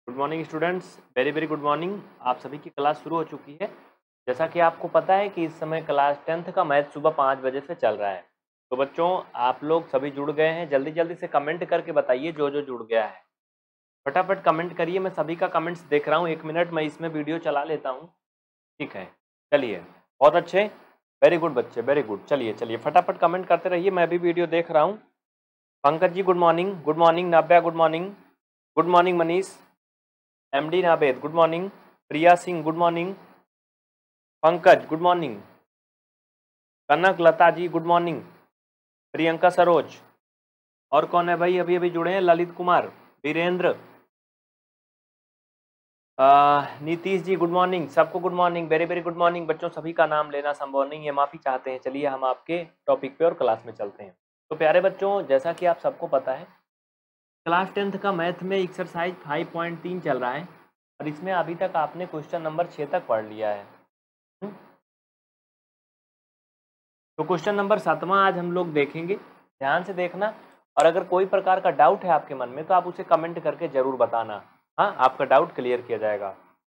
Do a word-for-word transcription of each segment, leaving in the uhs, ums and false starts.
Good morning students, very very good morning. आप सभी की क्लास शुरू हो चुकी है। जैसा कि आपको पता है कि इस समय क्लास टेंथ का मैथ सुबह पाँच बजे से चल रहा है। तो बच्चों, आप लोग सभी जुड़ गए हैं, जल्दी जल्दी से कमेंट करके बताइए जो जो जुड़ गया है। फटाफट कमेंट करिए, मैं सभी का कमेंट्स देख रहा हूँ। एक मिनट मैं इसमें वीडियो चला लेता हूँ। ठीक है, चलिए, बहुत अच्छे, वेरी गुड बच्चे, वेरी गुड। चलिए चलिए फटाफट कमेंट करते रहिए, मैं भी वीडियो देख रहा हूँ। Pankaj ji good morning, good morning. Navya good morning, good morning. Manish, MD Naved good morning. Priya Singh good morning. Pankaj good morning. Kanak Lata ji good morning. Priyanka Saroj, और कौन है भाई अभी अभी जुड़े हैं? Lalit Kumar, Virendra, Nitish ji good morning. सबको good morning, very very good morning. बच्चों, सभी का नाम लेना संभव नहीं है, माफ़ी चाहते हैं। चलिए हम आपके टॉपिक पे और क्लास में चलते हैं। तो प्यारे बच्चों, जैसा कि आप सबको पता है, क्लास टेंथ का मैथ में एक्सरसाइज फाइव पॉइंट तीन चल रहा है और इसमें अभी तक आपने क्वेश्चन नंबर छः तक पढ़ लिया है। हुँ? तो क्वेश्चन नंबर सातवां आज हम लोग देखेंगे, ध्यान से देखना। और अगर कोई प्रकार का डाउट है आपके मन में तो आप उसे कमेंट करके जरूर बताना। हाँ, आपका डाउट क्लियर किया जाएगा।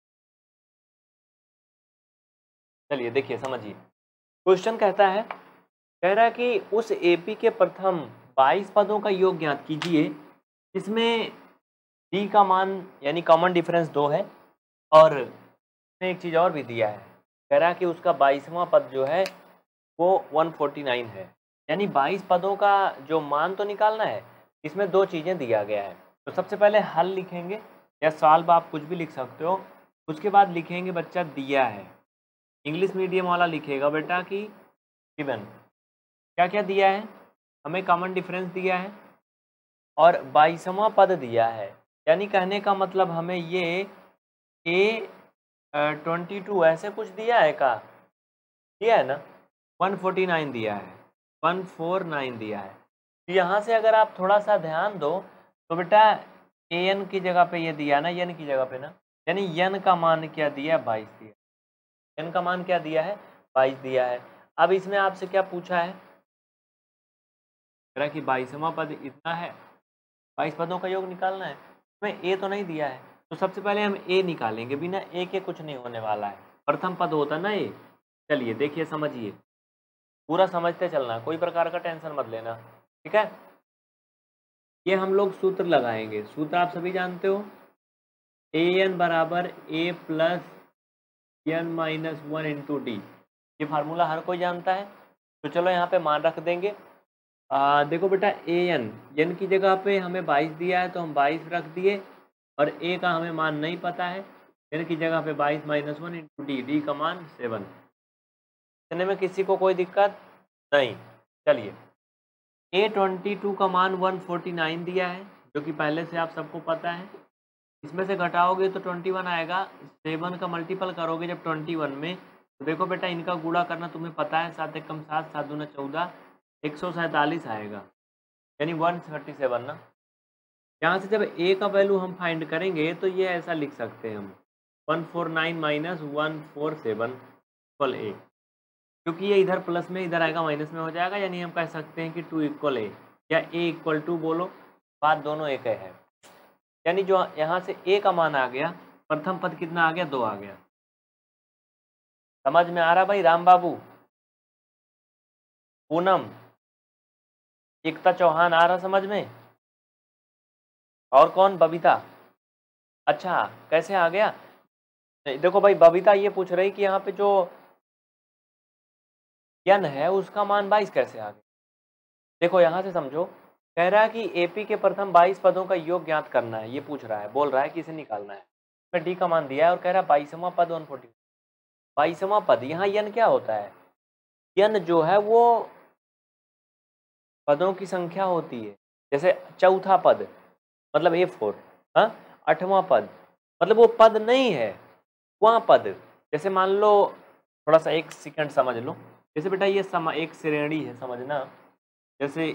चलिए देखिए, समझिए। क्वेश्चन कहता है, कह रहा है कि उस एपी के प्रथम बाईस पदों का योग ज्ञात कीजिए। इसमें डी का मान यानी कॉमन डिफरेंस दो है और इसमें एक चीज़ और भी दिया है। कह रहा है कि उसका बाईसवां पद जो है वो एक सौ उनचास है, यानी बाईस पदों का जो मान तो निकालना है। इसमें दो चीज़ें दिया गया है। तो सबसे पहले हल लिखेंगे या सॉल्व, आप कुछ भी लिख सकते हो। उसके बाद लिखेंगे बच्चा दिया है, इंग्लिश मीडियम वाला लिखेगा बेटा कि गिवन। क्या क्या दिया है? हमें कॉमन डिफरेंस दिया है और बाईसवां पद दिया है, यानी कहने का मतलब हमें ये ए ट्वेंटी टू ऐसे कुछ दिया है का दिया है ना, वन फोर्टी नाइन दिया है, वन फोर नाइन दिया है। तो यहाँ से अगर आप थोड़ा सा ध्यान दो तो बेटा ए एन की जगह पे ये दिया ना, एन की जगह पे ना, यानी एन का मान क्या दिया? बाईस दिया। एन का मान क्या दिया है? बाईस दिया है। अब इसमें आपसे क्या पूछा है? कि बाईसवां पद इतना है, बाईस पदों का योग निकालना है। इसमें ए तो नहीं दिया है, तो सबसे पहले हम ए निकालेंगे। बिना ए के कुछ नहीं होने वाला है, प्रथम पद होता ना ए। चलिए देखिए, समझिए, पूरा समझते चलना, कोई प्रकार का टेंशन मत लेना, ठीक है। ये हम लोग सूत्र लगाएंगे। सूत्र आप सभी जानते हो, ए एन बराबर A plus N minus one into D. ये फार्मूला हर कोई जानता है। तो चलो यहाँ पे मान रख देंगे। आ, देखो बेटा, ए एन एन की जगह पे हमें बाईस दिया है तो हम बाईस रख दिए, और ए का हमें मान नहीं पता है। एन की जगह पे बाईस minus one into D, D का मान सेवन। इतने में किसी को कोई दिक्कत नहीं। चलिए, ए ट्वेंटी टू का मान वन फोर्टी नाइन दिया है, जो कि पहले से आप सबको पता है। इसमें से घटाओगे तो ट्वेंटी वन आएगा, सेवन का मल्टीपल करोगे जब ट्वेंटी वन में, तो देखो बेटा इनका गुणा करना तुम्हें पता है, सात एक कम सात, सात दूना चौदह, एक सौ सैंतालीस आएगा, यानी वन थर्टी सेवन ना। यहाँ से जब ए का वैल्यू हम फाइंड करेंगे तो ये ऐसा लिख सकते हैं हम, one four nine minus one four seven equal A, क्योंकि ये इधर प्लस में इधर आएगा माइनस में हो जाएगा, यानी हम कह सकते हैं कि टू इक्वल ए या ए इक्वल टू, बोलो बात दोनों एक है। यानी जो यहाँ से ए का मान आ गया, प्रथम पद कितना आ गया? दो आ गया। समझ में आ रहा भाई? राम बाबू, पूनम, एकता चौहान, आ रहा समझ में? और कौन? बबीता। अच्छा, कैसे आ गया? देखो भाई, बबीता ये पूछ रही कि यहाँ पे जो यन है उसका मान बाईस कैसे आ गया। देखो यहाँ से समझो, कह रहा है कि एपी के प्रथम बाईस पदों का योग ज्ञात करना है, ये पूछ रहा है, बोल रहा है कि इसे निकालना है। मैं डी का मान दिया है और कह रहा है बाईसवां पद वन फोर्टी। बाईसवां पद, यहाँ यन क्या होता है? यन जो है वो पदों की संख्या होती है। जैसे चौथा पद मतलब ए फोर, हाँ, आठवां पद मतलब वो पद नहीं है, वहाँ पद। जैसे मान लो, थोड़ा सा एक सेकंड समझ लो, जैसे बेटा ये सम एक श्रेणी है, समझना। जैसे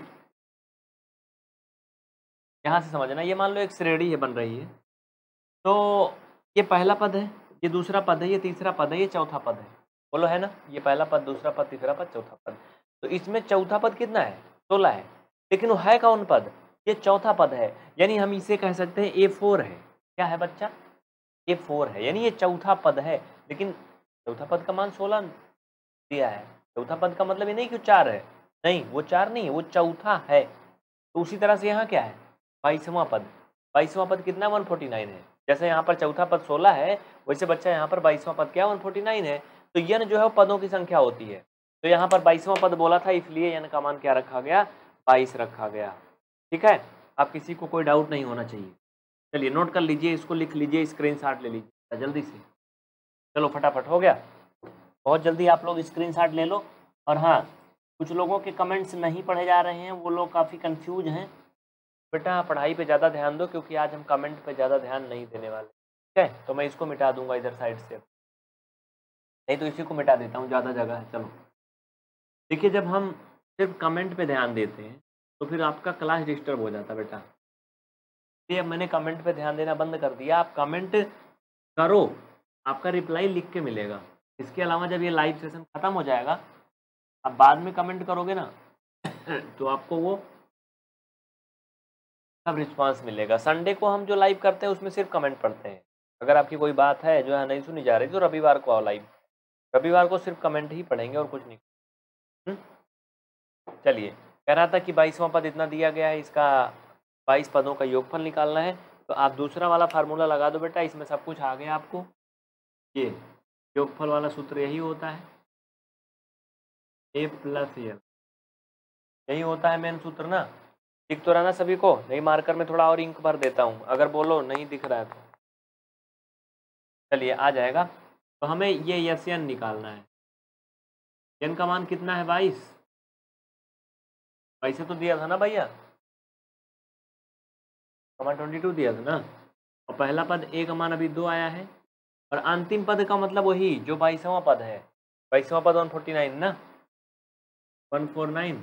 यहाँ से समझना, ये मान लो एक श्रेणी है बन रही है, तो ये पहला पद है, ये दूसरा पद है, ये तीसरा पद है, ये चौथा पद है, बोलो है ना? ये पहला पद, दूसरा पद, तीसरा पद, चौथा पद। तो इसमें चौथा पद कितना है? सोलह है, लेकिन वो है कौन पद? ये चौथा पद है, यानी हम इसे कह सकते हैं ए फोर है। क्या है बच्चा, ये फोर है, यानी ये चौथा पद है। लेकिन चौथा पद का मान सोलह दिया है। चौथा पद का मतलब ये नहीं कि चार है, नहीं वो चार नहीं है, वो चौथा है। तो उसी तरह से यहाँ क्या है, बाईसवां पद। बाईसवां पद कितना, वन फोर्टी नाइन है। जैसे यहाँ पर चौथा पद सोलह है, वैसे बच्चा यहाँ पर बाईसवां पद क्या, वन फोर्टी नाइन है। तो यन जो है वो पदों की संख्या होती है। तो यहाँ पर बाईसवां पद बोला था, इसलिए यन का मान क्या रखा गया, बाईस रखा गया। ठीक है, आप किसी को कोई डाउट नहीं होना चाहिए। चलिए नोट कर लीजिए, इसको लिख लीजिए, स्क्रीनशॉट ले लीजिए जल्दी से। चलो फटाफट हो गया, बहुत जल्दी आप लोग स्क्रीनशॉट ले लो। और हाँ, कुछ लोगों के कमेंट्स नहीं पढ़े जा रहे हैं, वो लोग काफ़ी कंफ्यूज हैं। बेटा पढ़ाई पे ज़्यादा ध्यान दो, क्योंकि आज हम कमेंट पे ज़्यादा ध्यान नहीं देने वाले। ठीक है, तो मैं इसको मिटा दूंगा इधर साइड से, नहीं तो इसी को मिटा देता हूँ, ज़्यादा जगह है। चलो देखिए, जब हम सिर्फ कमेंट पे ध्यान देते हैं तो फिर आपका क्लास डिस्टर्ब हो जाता है बेटा। ये अब मैंने कमेंट पे ध्यान देना बंद कर दिया। आप कमेंट करो, आपका रिप्लाई लिख के मिलेगा। इसके अलावा जब ये लाइव सेशन खत्म हो जाएगा, आप बाद में कमेंट करोगे ना तो आपको वो सब रिस्पांस मिलेगा। संडे को हम जो लाइव करते हैं उसमें सिर्फ कमेंट पढ़ते हैं। अगर आपकी कोई बात है जो है नहीं सुनी जा रही तो रविवार को आओ लाइव, रविवार को सिर्फ कमेंट ही पढ़ेंगे और कुछ नहीं। चलिए, कह रहा था कि बाईसवां पद इतना दिया गया है, इसका बाईस पदों का योगफल निकालना है। तो आप दूसरा वाला फार्मूला लगा दो बेटा, इसमें सब कुछ आ गया आपको। ये योगफल वाला सूत्र यही होता है, ए प्लस एल, यही होता है मेन सूत्र ना। दिख तो रहा ना सभी को, नहीं मार्कर में थोड़ा और इंक भर देता हूँ, अगर बोलो नहीं दिख रहा है तो। चलिए आ जाएगा। तो हमें ये यस एन निकालना है। एन का मान कितना है, बाईस। बाईस तो दिया था ना भैया, मान ट्वेंटी टू दिया था ना। और पहला पद ए का मान अभी दो आया है, और अंतिम पद का मतलब वही जो बाईसवां पद है। बाईसवां पद वन फोर्टी नाइन ना, वन फोर नाइन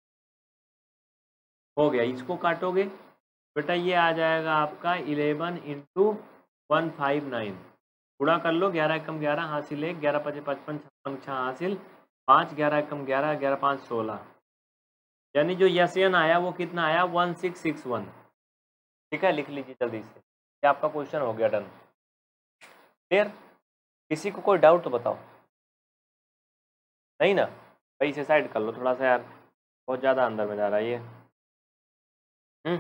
हो गया। इसको काटोगे बेटा, ये आ जाएगा आपका eleven into one five nine. पूरा कर लो, ग्यारह एकम ग्यारह, हासिल एक, ग्यारह पचे पचपन, छप्पन छः हासिल पाँच, ग्यारह एकम ग्यारह, ग्यारह पाँच सोलह। यानी जो यस एन आया वो कितना आया, वन सिक्स सिक्स वन। ठीक है, लिख लीजिए जल्दी से, ये आपका क्वेश्चन हो गया डन। क्लियर, किसी को कोई डाउट तो बताओ, नहीं ना भाई, इसे साइड कर लो थोड़ा सा यार, बहुत ज़्यादा अंदर में जा रहा है ये। हम्म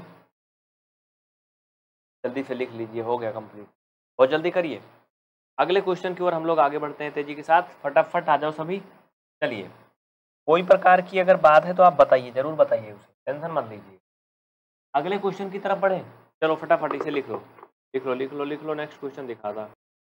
जल्दी से लिख लीजिए, हो गया कंप्लीट, बहुत जल्दी करिए। अगले क्वेश्चन की ओर हम लोग आगे बढ़ते हैं तेजी के साथ, फटाफट आ जाओ सभी। चलिए, कोई प्रकार की अगर बात है तो आप बताइए, जरूर बताइए, उसे टेंशन मत लीजिए। अगले क्वेश्चन की तरफ बढ़े, चलो फटाफट इसे लिख लो, लिख लो लिख लो लिख लो। नेक्स्ट क्वेश्चन दिखा था।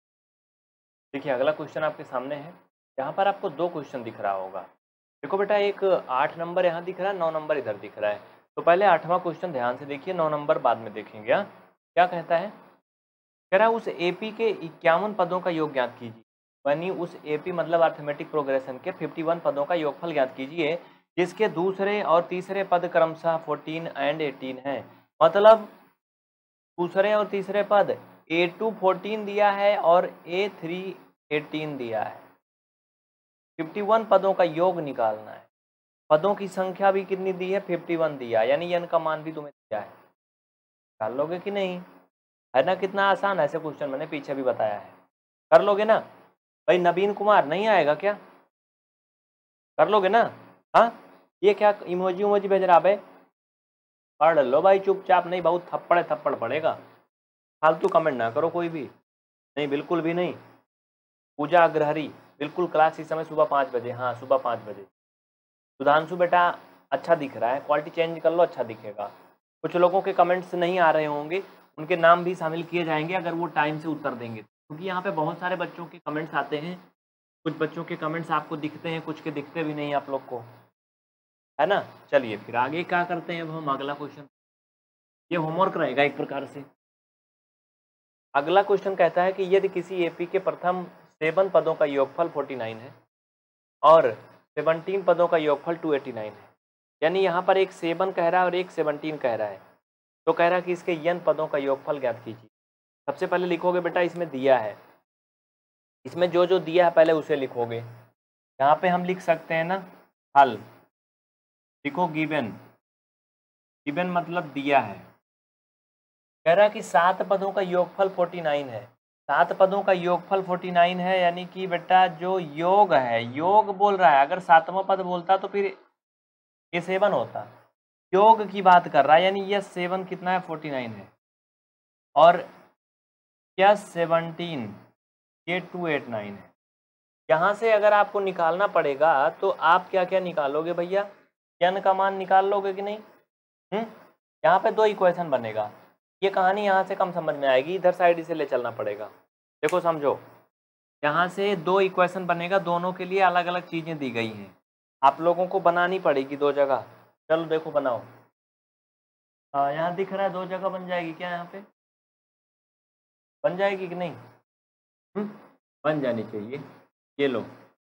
देखिए अगला क्वेश्चन आपके सामने है, यहाँ पर आपको दो क्वेश्चन दिख रहा होगा। देखो बेटा, एक आठ नंबर यहाँ दिख रहा है, नौ नंबर इधर दिख रहा है। तो पहले आठवां क्वेश्चन ध्यान से देखिए, नौ नंबर बाद में देखेंगे। हाँ, क्या कहता है, कह रहा है उस एपी के इक्यावन पदों का योग ज्ञात कीजिए। यानी उस एपी मतलब अर्थमेटिक प्रोग्रेशन के इक्यावन पदों का योगफल ज्ञात कीजिए, जिसके दूसरे और तीसरे पद क्रमशः चौदह एंड अठारह हैं। मतलब दूसरे और तीसरे पद ए टू चौदह दिया है और ए थ्री अठारह दिया है। इक्यावन पदों का योग निकालना है। पदों की संख्या भी कितनी दी है, इक्यावन दिया, यानी एन का मान भी तुम्हें दिया है। निकाल लोगे कि नहीं, है ना, कितना आसान है। ऐसे क्वेश्चन मैंने पीछे भी बताया है, कर लोगे ना भाई। नवीन कुमार नहीं आएगा क्या, कर लोगे ना। हाँ, ये क्या इमोजी उमोजी भेज रहा भाई, पढ़ लो भाई चुपचाप, नहीं बहुत थप्पड़ थप्पड़ पड़ेगा, फालतू कमेंट ना करो कोई भी, नहीं बिल्कुल भी नहीं। पूजा अग्रहरी, बिल्कुल क्लास इस समय सुबह पाँच बजे, हाँ सुबह पाँच बजे। सुधांशु बेटा अच्छा दिख रहा है, क्वालिटी चेंज कर लो, अच्छा दिखेगा। कुछ लोगों के कमेंट्स नहीं आ रहे होंगे, उनके नाम भी शामिल किए जाएंगे अगर वो टाइम से उत्तर देंगे, क्योंकि यहाँ पे बहुत सारे बच्चों के कमेंट्स आते हैं। कुछ बच्चों के कमेंट्स आपको दिखते हैं, कुछ के दिखते भी नहीं आप लोग को, है ना। चलिए फिर आगे क्या करते हैं, अब हम अगला क्वेश्चन, ये होमवर्क रहेगा एक प्रकार से। अगला क्वेश्चन कहता है कि यदि किसी एपी के प्रथम सेवन पदों का योगफल उनचास है और सत्रह पदों का योगफल दो सौ नवासी है, यानी यहाँ पर एक सेवन कह रहा है और एक सत्रह कह रहा है, तो कह रहा है कि इसके यन पदों का योगफल ज्ञात कीजिए। सबसे पहले लिखोगे बेटा, इसमें दिया है, इसमें जो जो दिया है पहले उसे लिखोगे। यहाँ पे हम लिख सकते हैं ना हल, लिखो गिवन, गिवन मतलब दिया है, कह रहा है कि सात पदों का योगफल उनचास है। सात पदों का योगफल उनचास है, यानी कि बेटा जो योग है, योग बोल रहा है, अगर सातवां पद बोलता तो फिर ये सेवन होता। योग की बात कर रहा है, यानी ये सेवन कितना है, उनचास है, और यह सेवनटीन, ये टू सौ नवासी है। यहाँ से अगर आपको निकालना पड़ेगा तो आप क्या क्या निकालोगे भैया, n का मान निकाल लोगे कि नहीं। हम्म यहाँ पे दो इक्वेशन बनेगा। ये कहानी यहाँ से कम समझ में आएगी, इधर साइड इसे ले चलना पड़ेगा। देखो समझो, यहाँ से दो इक्वेशन बनेगा, दोनों के लिए अलग अलग चीज़ें दी गई हैं, आप लोगों को बनानी पड़ेगी दो जगह। चलो देखो बनाओ। हाँ यहाँ दिख रहा है, दो जगह बन जाएगी क्या, यहाँ पे बन जाएगी कि नहीं। हम्म बन जानी चाहिए। ये लो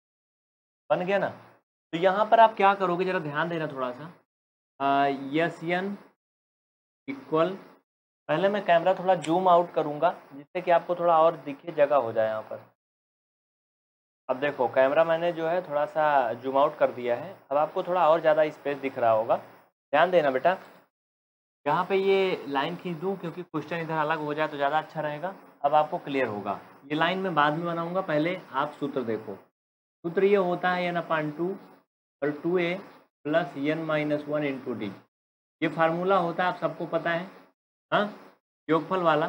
बन गया ना। तो यहाँ पर आप क्या करोगे, जरा ध्यान देना थोड़ा सा। यस एन इक्वल, पहले मैं कैमरा थोड़ा जूम आउट करूँगा जिससे कि आपको थोड़ा और दिखे, जगह हो जाए यहाँ पर। अब देखो कैमरा मैंने जो है थोड़ा सा जूम आउट कर दिया है, अब आपको थोड़ा और ज़्यादा स्पेस दिख रहा होगा। ध्यान देना बेटा, यहाँ पे ये लाइन खींच दूँ क्योंकि क्वेश्चन इधर अलग हो जाए तो ज़्यादा अच्छा रहेगा। अब आपको क्लियर होगा। ये लाइन मैं बाद में बनाऊँगा, पहले आप सूत्र देखो। सूत्र ये होता है एन अपान टू और two A plus N minus one into D. ये फार्मूला होता है, आप सबको पता है, हाँ, योगफल वाला।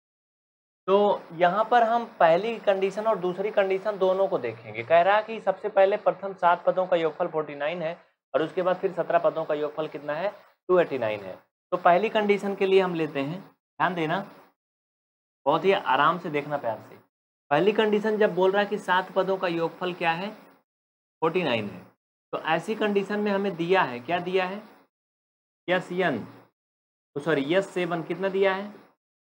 तो यहाँ पर हम पहली कंडीशन और दूसरी कंडीशन दोनों को देखेंगे। कह रहा है कि सबसे पहले प्रथम सात पदों का योगफल उनचास है और उसके बाद फिर सत्रह पदों का योगफल कितना है, दो सौ नवासी है। तो पहली कंडीशन के लिए हम लेते हैं, ध्यान देना, बहुत ही आराम से देखना प्यार से। पहली कंडीशन जब बोल रहा है कि सात पदों का योगफल क्या है, उनचास है, तो ऐसी कंडीशन में हमें दिया है, क्या दिया है, यस एन, तो सॉरी यस सेवन कितना दिया है,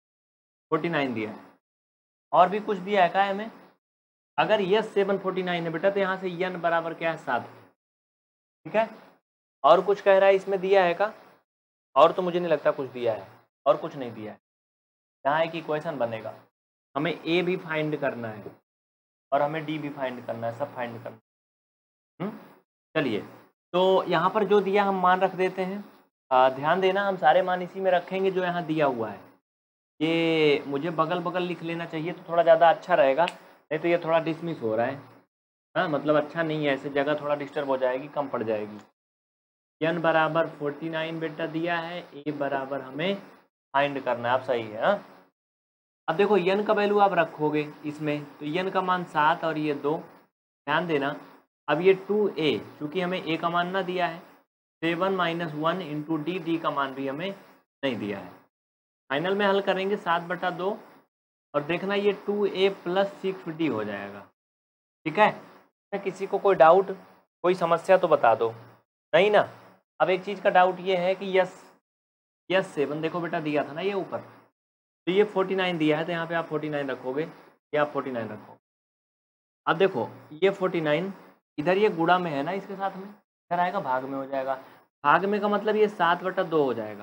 उनचास दिया है, और भी कुछ दिया है क्या हमें। अगर यस सेवन फोर्टी नाइन है बेटा तो यहाँ से एन बराबर क्या है, सात, ठीक है। और कुछ कह रहा है इसमें दिया है का, और तो मुझे नहीं लगता कुछ दिया है, और कुछ नहीं दिया है। यहाँ एक इक्वेशन बनेगा, हमें ए भी फाइंड करना है और हमें डी भी फाइंड करना है, सब फाइंड करना है। चलिए, तो यहाँ पर जो दिया हम मान रख देते हैं। आ, ध्यान देना, हम सारे मान इसी में रखेंगे जो यहाँ दिया हुआ है। ये मुझे बगल बगल लिख लेना चाहिए तो थोड़ा ज़्यादा अच्छा रहेगा, नहीं तो ये थोड़ा डिसमिस हो रहा है, हाँ, मतलब अच्छा नहीं है, ऐसे जगह थोड़ा डिस्टर्ब हो जाएगी, कम पड़ जाएगी। एन बराबर फोर्टी नाइन बेटा दिया है, ए बराबर हमें फाइंड करना है, आप सही है। हाँ, अब देखो एन का वैल्यू आप रखोगे इसमें, तो एन का मान सात और ये दो। ध्यान देना, अब ये टू ए, चूँकि हमें ए का मान ना दिया है, seven minus one into D, D का मान भी हमें नहीं दिया है। फाइनल में हल करेंगे सात बटा दो, और देखना ये two A plus six D हो जाएगा, ठीक है। किसी को कोई डाउट, कोई समस्या तो बता दो, नहीं ना। अब एक चीज़ का डाउट ये है कि यस यस सेवन देखो बेटा दिया था ना ये ऊपर, तो ये फोर्टी नाइन दिया है, तो यहाँ पे आप फोर्टी नाइन रखोगे, ये आप फोर्टी नाइन रखोगे। अब देखो ये फोर्टी नाइन इधर ये गुणा में है ना, इसके साथ में इधर आएगा भाग में हो जाएगा, भाग में का मतलब ये सात बटा दो हो जाएगा।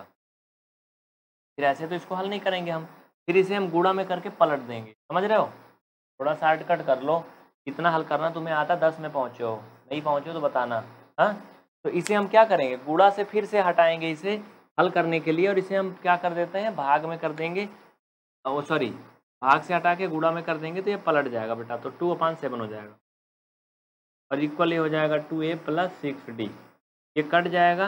फिर ऐसे तो इसको हल नहीं करेंगे हम, फिर इसे हम गुणा में करके पलट देंगे, समझ रहे हो। थोड़ा शॉर्टकट कर लो, इतना हल करना तुम्हें आता, दस में पहुँचे हो, नहीं पहुँचे हो तो बताना। हाँ, तो इसे हम क्या करेंगे, गुणा से फिर से हटाएंगे इसे हल करने के लिए, और इसे हम क्या कर देते हैं, भाग में कर देंगे, ओ सॉरी भाग से हटा के गुणा में कर देंगे, तो ये पलट जाएगा बेटा, तो टू अपान सेवन हो जाएगा, और इक्वल ये हो जाएगा two A plus six D, ये कट जाएगा,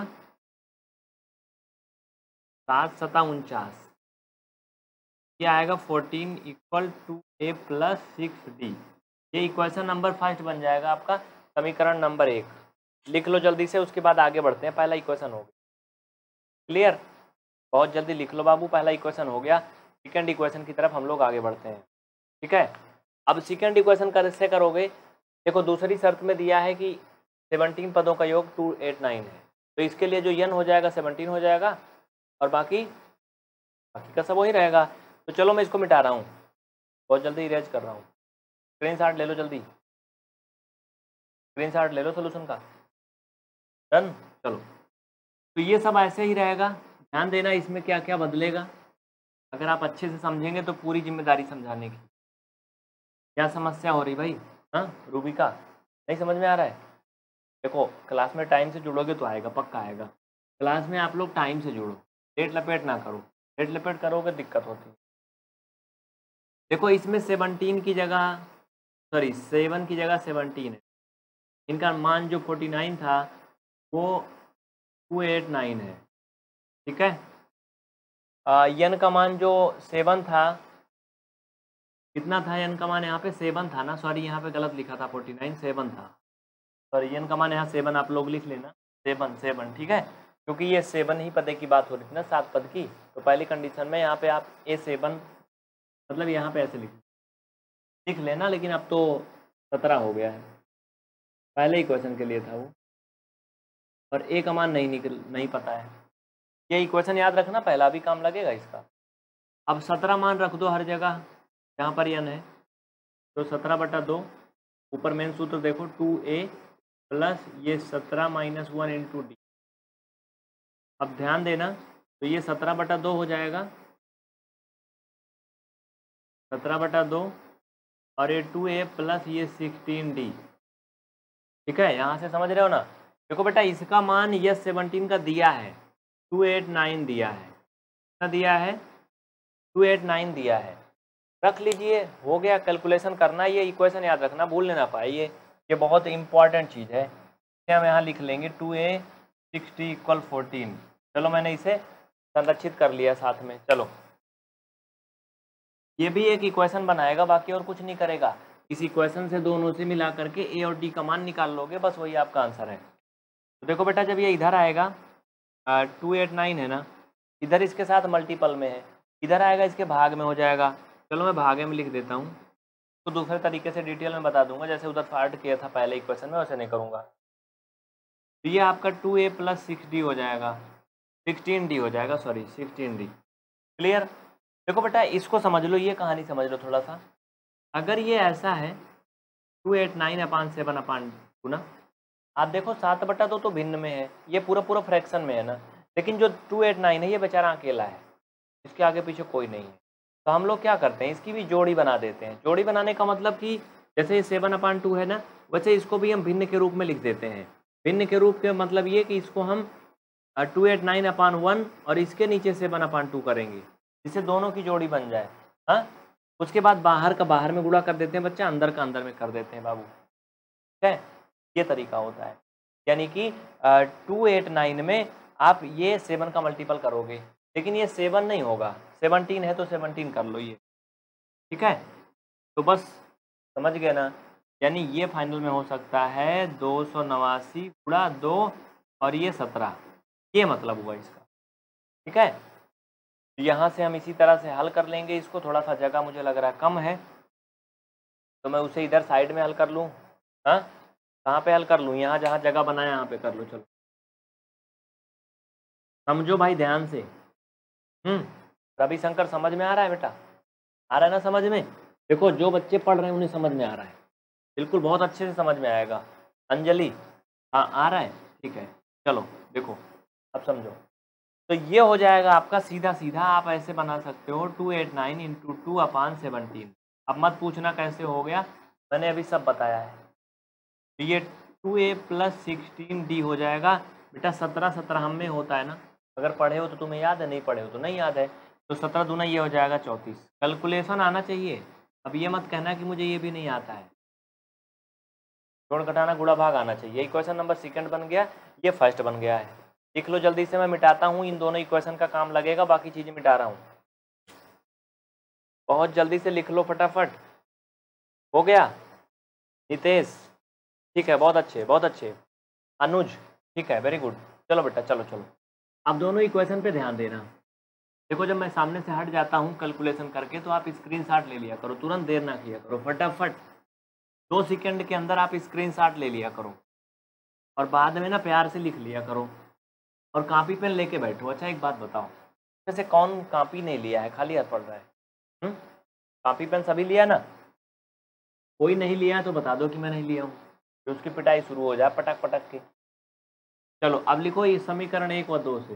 सात सता उनचास, ये आएगा fourteen equal two A plus six D. ये इक्वेशन नंबर फर्स्ट बन जाएगा आपका, समीकरण नंबर एक। लिख लो जल्दी से, उसके बाद आगे बढ़ते हैं। पहला इक्वेशन हो गया, क्लियर, बहुत जल्दी लिख लो बाबू, पहला इक्वेशन हो गया। सेकेंड इक्वेशन की तरफ हम लोग आगे बढ़ते हैं, ठीक है। अब सेकेंड इक्वेशन कैसे करोगे, देखो दूसरी शर्त में दिया है कि सेवनटीन पदों का योग टू एट नाइन है, तो इसके लिए जो एन हो जाएगा सेवनटीन हो जाएगा, और बाकी बाकी का सब वही रहेगा। तो चलो मैं इसको मिटा रहा हूँ, बहुत जल्दी इरेज कर रहा हूँ। स्क्रीन शॉट ले लो जल्दी, स्क्रीन शॉट ले लो सोल्यूशन का, डन। चलो, तो ये सब ऐसे ही रहेगा। ध्यान देना इसमें क्या क्या बदलेगा, अगर आप अच्छे से समझेंगे तो पूरी जिम्मेदारी समझाने की। क्या समस्या हो रही भाई, हाँ रूबिका, नहीं समझ में आ रहा है। देखो क्लास में टाइम से जुड़ोगे तो आएगा, पक्का आएगा। क्लास में आप लोग टाइम से जुड़ो, लेट लपेट ना करो, लेट लपेट करोगे दिक्कत होती है। देखो इसमें सेवनटीन की जगह सॉरी सेवन की जगह सेवनटीन है, इनका मान जो फोर्टी नाइन था वो टू एट नाइन है, ठीक है। यन का मान जो सेवन था, कितना था यन का मान यहाँ पे सेवन था ना, सॉरी यहाँ पे गलत लिखा था, फोर्टी नाइन सेवन था, सॉरी यन का मान यहाँ सेवन आप लोग लिख लेना, सेवन सेवन ठीक है, क्योंकि ये सेवन ही पदे की बात हो रही थी ना, सात पद की, तो पहली कंडीशन में यहाँ पे आप ए सेवन मतलब यहाँ पे ऐसे लिख लिख लेना, लेकिन अब तो सत्रह हो गया है, पहले ही क्वेश्चन के लिए था वो, और ए का मान नहीं निकल नहीं पता है, ये इक्वेशन याद रखना, पहला भी काम लगेगा इसका। अब सत्रह मान रख दो हर जगह जहाँ पर यन है, तो सत्रह बटा दो, ऊपर मेन सूत्र देखो टू ए प्लस ये सत्रह माइनस वन इंटू डी। अब ध्यान देना, तो ये सत्रह बटा दो हो जाएगा, सत्रह बटा दो और ये टू ए प्लस ये सिक्सटीन डी, ठीक है, यहाँ से समझ रहे हो ना। देखो बेटा इसका मान ये सेवनटीन का दिया है, टू एट नाइन दिया है, कितना दिया है, टू एट नाइन दिया है, रख लीजिए, हो गया। कैलकुलेशन करना, ये इक्वेशन याद रखना, भूल ना पाइए, ये बहुत इंपॉर्टेंट चीज़ है। हम यहाँ लिख लेंगे two A sixty equal fourteen, चलो मैंने इसे संरक्षित कर लिया साथ में। चलो ये भी एक इक्वेशन बनाएगा, बाकी और कुछ नहीं करेगा, इस इक्वेशन से दोनों से मिला करके ए और डी का मान निकाल लोगे, बस वही आपका आंसर है। तो देखो बेटा जब ये इधर आएगा टू एट नाइन है ना, इधर इसके साथ मल्टीपल में है, इधर आएगा इसके भाग में हो जाएगा, चलो मैं भागे में लिख देता हूँ, तो दूसरे तरीके से डिटेल में बता दूंगा, जैसे उधर पार्ट किया था पहले इक्वेशन में वैसे नहीं करूँगा। तो ये आपका two A plus six D हो जाएगा, सिक्सटीन डी हो जाएगा, सॉरी सिक्सटीन डी। क्लियर। देखो बेटा इसको समझ लो, ये कहानी समझ लो थोड़ा सा। अगर ये ऐसा है two eight nine upon seven upon two ना, आप देखो सात बटा दो तो भिन्न में है, ये पूरा पूरा फ्रैक्शन में है ना, लेकिन जो टू एट नाइन है ये बेचारा अकेला है, इसके आगे पीछे कोई नहीं है, तो हम लोग क्या करते हैं इसकी भी जोड़ी बना देते हैं। जोड़ी बनाने का मतलब कि जैसे सेवन अपान टू है ना, वैसे इसको भी हम भिन्न के रूप में लिख देते हैं। भिन्न के रूप के मतलब ये कि इसको हम two eight nine upon one और इसके नीचे सेवन अपान टू करेंगे, जिससे दोनों की जोड़ी बन जाए। हाँ, उसके बाद बाहर का बाहर में गुणा कर देते हैं बच्चा, अंदर का अंदर में कर देते हैं बाबू, ठीक है, ये तरीका होता है। यानी कि टू एट नाइन में आप ये सेवन का मल्टीपल करोगे, लेकिन ये सेवन नहीं होगा, सेवनटीन है तो सेवनटीन कर लो ये, ठीक है। तो बस समझ गए ना, यानी ये फाइनल में हो सकता है दो सौ नवासी गुणा दो और ये सत्रह, ये मतलब हुआ इसका, ठीक है। यहाँ से हम इसी तरह से हल कर लेंगे इसको, थोड़ा सा जगह मुझे लग रहा है कम है, तो मैं उसे इधर साइड में हल कर लूँ। हाँ, कहाँ पे हल कर लूँ, यहाँ जहाँ जगह बनाया यहाँ पे कर लो। चलो समझो भाई ध्यान से। हम्म रविशंकर समझ में आ रहा है बेटा, आ रहा है ना समझ में। देखो जो बच्चे पढ़ रहे हैं उन्हें समझ में आ रहा है, बिल्कुल बहुत अच्छे से समझ में आएगा। अंजलि हाँ आ रहा है, ठीक है। चलो देखो अब समझो, तो ये हो जाएगा आपका सीधा सीधा, आप ऐसे बना सकते हो two eight nine into two upon seventeen. अब मत पूछना कैसे हो गया, मैंने अभी सब बताया है। तो ये two A plus sixteen D हो जाएगा बेटा, सत्रह सत्रह हम में होता है ना, अगर पढ़े हो तो तुम्हें याद है, नहीं पढ़े हो तो नहीं याद है, तो सत्रह दूना ये हो जाएगा चौंतीस। कैलकुलेशन आना चाहिए, अब ये मत कहना कि मुझे ये भी नहीं आता है, जोड़ घटाना गुणा भाग आना चाहिए। इक्वेशन नंबर सेकंड बन गया, ये फर्स्ट बन गया है। लिख लो जल्दी से, मैं मिटाता हूँ, इन दोनों इक्वेशन का काम लगेगा, बाकी चीज़ें मिटा रहा हूँ, बहुत जल्दी से लिख लो फटाफट। हो गया नितेश, ठीक है, बहुत अच्छे बहुत अच्छे। अनुज, ठीक है, वेरी गुड। चलो बेटा चलो चलो, अब दोनों इक्वेशन पे ध्यान देना। देखो जब मैं सामने से हट जाता हूँ कैलकुलेशन करके, तो आप स्क्रीनशॉट ले लिया करो, तुरंत देर ना किया करो, फटाफट दो सेकंड के अंदर आप स्क्रीनशॉट ले लिया करो, और बाद में ना प्यार से लिख लिया करो, और कापी पेन लेके बैठो। अच्छा एक बात बताओ, जैसे कौन कापी नहीं लिया है, खाली हाथ पढ़ रहा है? हुँ? कापी पेन सभी लिया ना? कोई नहीं लिया तो बता दो कि मैं नहीं लिया हूँ, तो उसकी पिटाई शुरू हो जाए पटक पटक के। चलो अब लिखो ये समीकरण एक व दो से,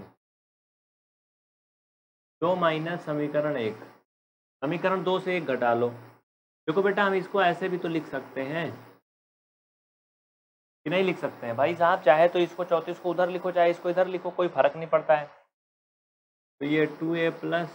दो माइनस समीकरण एक, समीकरण दो से एक घटा लो। देखो बेटा हम इसको ऐसे भी तो लिख सकते हैं कि नहीं लिख सकते हैं भाई साहब, चाहे तो इसको चौंतीस को उधर लिखो, चाहे इसको इधर लिखो, कोई फर्क नहीं पड़ता है। तो ये टू ए प्लस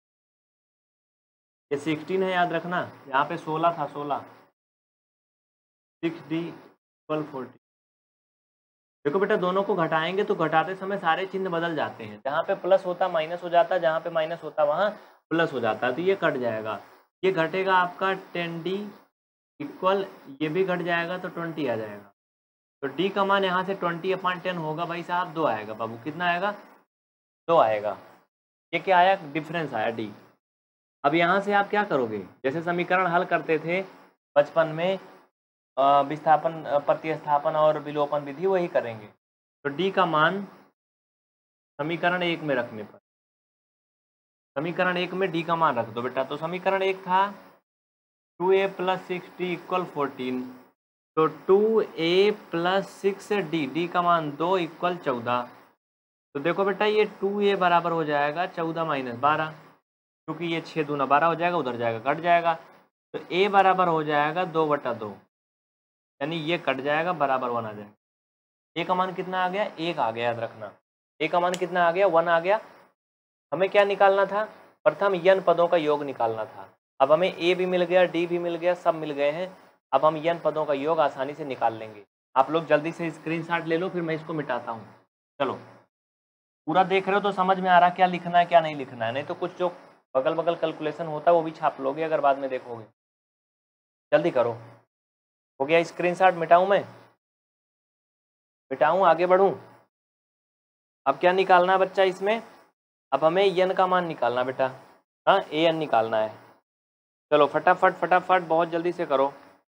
ये सिक्सटीन है, याद रखना यहाँ पे सोलह था, सोलह सिक्स डी इक्वल फोर्टी। देखो बेटा दोनों को घटाएंगे तो घटाते समय सारे चिन्ह बदल जाते हैं, जहाँ पे प्लस होता माइनस हो जाता, जहाँ पे माइनस होता वहाँ प्लस हो जाता, तो ये कट जाएगा, ये घटेगा आपका टेन डी इक्वल, ये भी घट जाएगा तो ट्वेंटी आ जाएगा। तो डी का मान यहाँ से ट्वेंटी अपॉन टेन होगा भाई साहब, दो आएगा बाबू, कितना आएगा, दो आएगा। ये क्या आया, डिफरेंस आया डी। अब यहाँ से आप क्या करोगे, जैसे समीकरण हल करते थे बचपन में, विस्थापन प्रतिस्थापन और विलोपन विधि, वही करेंगे। तो डी का मान समीकरण एक में रखने पर, समीकरण एक में डी का मान रख दो बेटा। तो समीकरण एक था two A plus six D equal fourteen, तो two A plus six D, D का मान दो इक्वल चौदह। तो देखो बेटा ये टू ए बराबर हो जाएगा चौदह माइनस बारह, क्योंकि ये छः दूना बारह हो जाएगा, उधर जाएगा कट जाएगा, तो ए बराबर हो जाएगा दो बटा दो, यानी ये कट जाएगा, बराबर वन आ जाएगा। ए का मान कितना आ गया, एक आ गया, याद रखना ए का मान कितना आ गया, वन आ गया। हमें क्या निकालना था, प्रथम यन पदों का योग निकालना था। अब हमें ए भी मिल गया, डी भी मिल गया, सब मिल गए हैं। अब हम यन पदों का योग आसानी से निकाल लेंगे। आप लोग जल्दी से स्क्रीनशॉट ले लो, फिर मैं इसको मिटाता हूँ। चलो पूरा देख रहे हो तो समझ में आ रहा क्या लिखना है क्या नहीं लिखना है, नहीं तो कुछ जो बगल बगल कैलकुलेशन होता है वो भी छाप लोगे अगर बाद में देखोगे। जल्दी करो, हो गया स्क्रीनशॉट, मिटाऊं मैं, मिटाऊं आगे बढ़ूं। अब क्या निकालना है बच्चा इसमें, अब हमें यन का मान निकालना बेटा, हाँ ए एन निकालना है। चलो फटाफट फटाफट बहुत जल्दी से करो।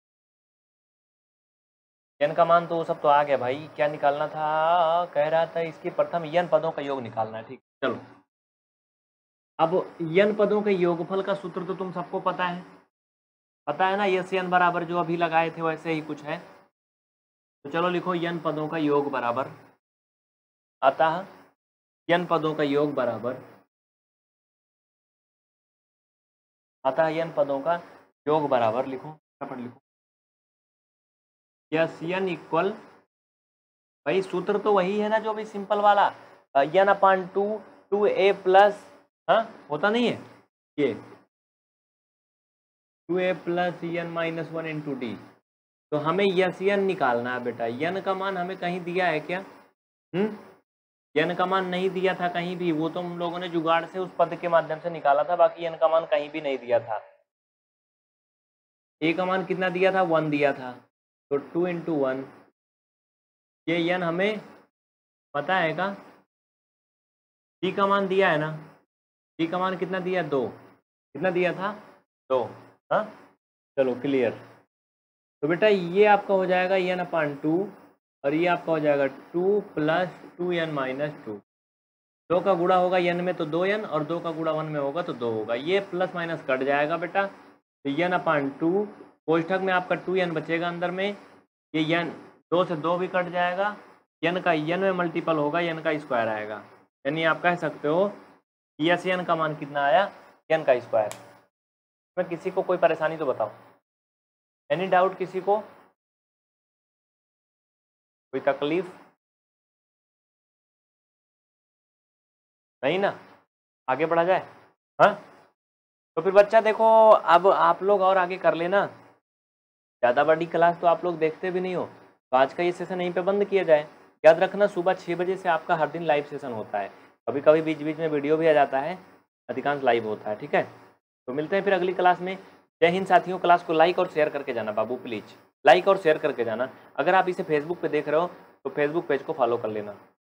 यन का मान तो वो सब तो आ गया भाई, क्या निकालना था, कह रहा था इसकी प्रथम यन पदों का योग निकालना है, ठीक। चलो अब यन पदों के योगफल का सूत्र तो तुम सबको पता है, पता है ना, यस यन बराबर जो अभी लगाए थे वैसे ही कुछ है। तो चलो लिखो यन पदों का योग बराबर, अतः यन पदों का योग बराबर, अतः यन पदों का योग बराबर लिखो, फटाफट लिखो, यस यन इक्वल, भाई सूत्र तो वही है ना जो भी सिंपल वाला, N upon two two A plus, हाँ होता नहीं है ये two A plus N minus one into D. तो हमें यस यन निकालना है बेटा। यन का मान हमें कहीं दिया है क्या, हम्म यन का मान नहीं दिया था कहीं भी, वो तो हम लोगों ने जुगाड़ से उस पद के माध्यम से निकाला था, बाकी यन का मान कहीं भी नहीं दिया था। ए का मान कितना दिया था, वन दिया था, तो टू इंटू वन, ये यन हमें पता है का, डी का मान दिया है ना, डी का मान कितना दिया, दो, कितना दिया था, दो, हाँ चलो क्लियर। तो बेटा ये आपका हो जाएगा यन अपान टू, और ये आपका हो जाएगा two plus two N minus two. दो का गुणा होगा यन में तो दो यन, और दो का गुणा वन में होगा तो दो होगा, ये प्लस माइनस कट जाएगा बेटा। तो यन अपान टू, कोष्ठक में आपका टू यन बचेगा अंदर में, ये यन दो से दो भी कट जाएगा, यन का यन में मल्टीपल होगा, यन का स्क्वायर आएगा, यानी आप कह सकते हो यस यन का मान कितना आया, यन का स्क्वायर। मैं किसी को कोई परेशानी तो बताओ, एनी डाउट किसी को, कोई तकलीफ नहीं ना, आगे बढ़ा जाए, हाँ। तो फिर बच्चा देखो अब आप लोग और आगे कर लेना, ज़्यादा बड़ी क्लास तो आप लोग देखते भी नहीं हो, तो आज का ये सेशन यहीं पे बंद किया जाए। याद रखना सुबह छः बजे से आपका हर दिन लाइव सेशन होता है, कभी कभी बीच बीच में वीडियो भी आ जाता है, अधिकांश लाइव होता है, ठीक है। तो मिलते हैं फिर अगली क्लास में। जय हिंद साथियों, क्लास को लाइक और शेयर करके जाना बाबू, प्लीज़ लाइक और शेयर करके जाना। अगर आप इसे फेसबुक पे देख रहे हो तो फेसबुक पेज को फॉलो कर लेना।